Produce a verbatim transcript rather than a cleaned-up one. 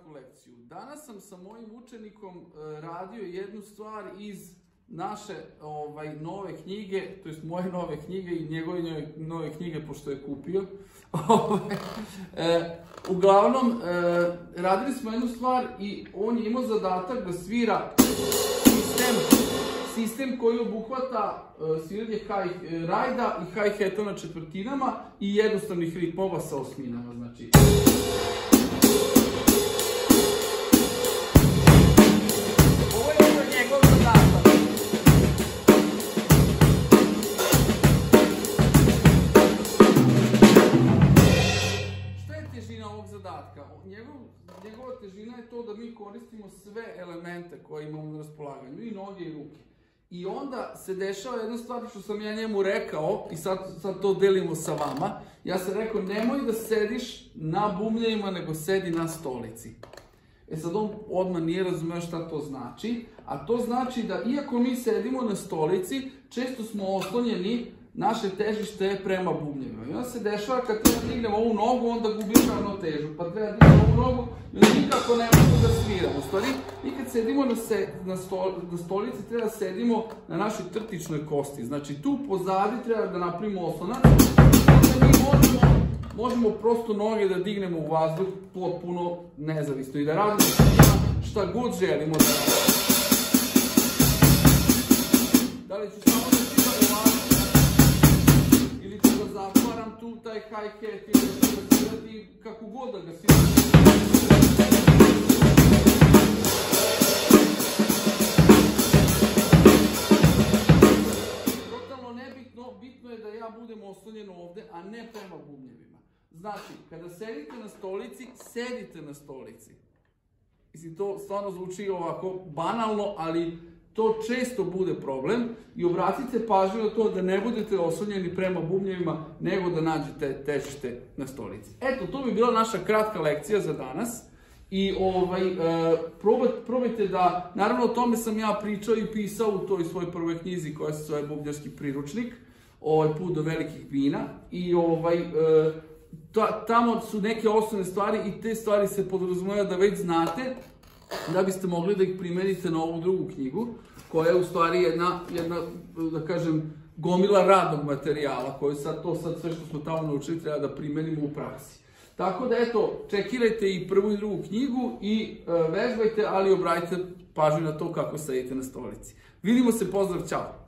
kratku lekciju. Danas sam sa mojim učenikom radio jednu stvar iz naše ovaj, nove knjige, to jest moje nove knjige i njegove nove knjige, pošto je kupio. e, uglavnom, e, radili smo jednu stvar i on je imao zadatak da svira sistem, sistem koji obuhvata e, sviranje high rajda i hi-hata na četvrtinama i jednostavnih ritmova sa osminama. Znači, ovo je ono njegov zadatak. Šta je težina ovog zadatka? Njegov, njegova težina je to da mi koristimo sve elemente koje imamo na raspolaganju, i noge i ruke. I onda se dešava jedna stvar što sam ja njemu rekao, i sad, sad to delimo sa vama. Ja sam rekao, nemoj da sediš na bubnjevima, nego sedi na stolici. E sad on odmah nije razumeo šta to znači, a to znači da iako mi sedimo na stolici, često smo oslonjeni, naše težište je prema bubnjevima. I onda se dešava kad treba dignemo ovu nogu, onda gubiš ravnotežu, pa treba dignemo ovu nogu, jer nikako ne možemo da sviramo. U stvari, mi kad sedimo na, se, na, sto, na stolici, treba da sedimo na našoj trtičnoj kosti. Znači, tu pozadi treba da napravimo oslonac, onda mi možemo, možemo prosto noge da dignemo u vazduh potpuno nezavisno i da radimo šta god želimo da radimo. Da li ću samo da sviram u vazduh, ili ću da zatvaram tu taj hi-hat ili da ću da svirati kako god da ga sviram. Totalno nebitno, bitno je da ja budem oslonjen ovde, a ne prema bubnjevima. Znači, kada sedite na stolici, sedite na stolici. Mislim, to stvarno zvuči ovako banalno, ali to često bude problem i obratite pažnju na to da ne budete oslonjeni prema bubnjevima, nego da nađete težište na stolici. Eto, to bi bila naša kratka lekcija za danas. I ovaj, e, probajte, probajte da, naravno o tome sam ja pričao i pisao u toj svojoj prvoj knjizi koja se zove Bubnjarski priručnik, ovaj put do velikih bina. I ovaj, e, ta, tamo su neke osnovne stvari i te stvari se podrazumeva da već znate, da biste mogli da ih primenite na ovu drugu knjigu, koja je u stvari jedna, jedna da kažem, gomila radnog materijala, koju sad, to sad sve što smo tamo naučili treba da primenimo u praksi. Tako da, eto, čekirajte i prvu i drugu knjigu i e, vežbajte, ali obratite pažnju na to kako sedite na stolici. Vidimo se, pozdrav, ćao!